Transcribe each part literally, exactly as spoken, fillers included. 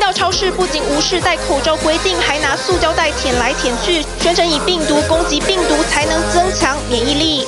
料超市不仅无视戴口罩规定，还拿塑胶袋舔来舔去，宣称以病毒攻击病毒才能增强免疫力。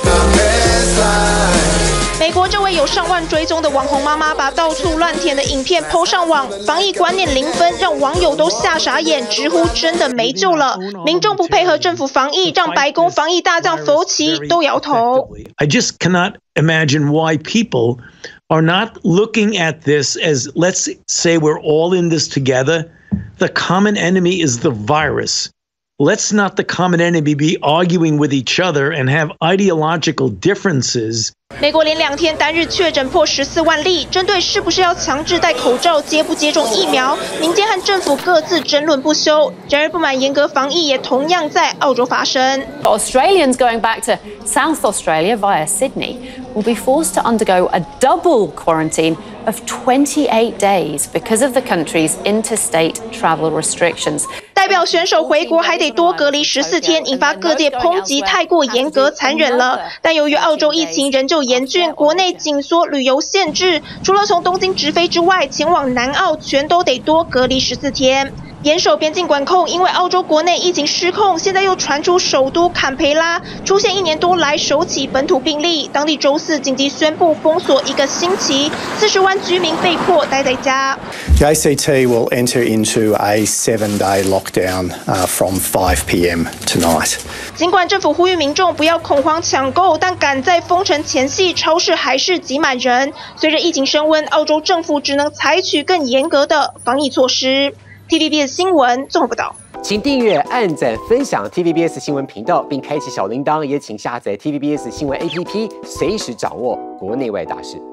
美国这位有上万追踪的网红妈妈，把到处乱舔的影片 po 上网，防疫观念零分，让网友都吓傻眼，直呼真的没救了。民众不配合政府防疫，让白宫防疫大将佛奇都摇头。 I just cannot imagine why people are not looking at this as, let's say we're all in this together. The common enemy is the virus. Let's not the common enemy be arguing with each other and have ideological differences. 美国连两天单日确诊破十四万例，针对是不是要强制戴口罩、接不接种疫苗，民间和政府各自争论不休。然而，不满严格防疫也同样在澳洲发生。 Australians going back to South Australia via Sydney will be forced to undergo a double quarantine of twenty-eight days because of the country's interstate travel restrictions. 代表选手回国还得多隔离十四天，引发各界抨击太过严格、残忍了。但由于澳洲疫情仍旧严峻，国内紧缩旅游限制，除了从东京直飞之外，前往南澳全都得多隔离十四天。严守边境管控，因为澳洲国内疫情失控，现在又传出首都坎培拉出现一年多来首起本土病例，当地周四紧急宣布封锁一个星期，四十万居民被迫待在家。 The A C T will enter into a seven-day lockdown uh, from five p m tonight. 尽管政府呼吁民众不要恐慌抢购，但赶在封城前夕，超市还是挤满人。随着疫情升温，澳洲政府只能采取更严格的防疫措施。T V B S 新闻综合报道， 请订阅、按赞、分享 T V B S 新闻频道，并开启小铃铛，也请下载 T V B S 新闻 A P P， 随时掌握国内外大事。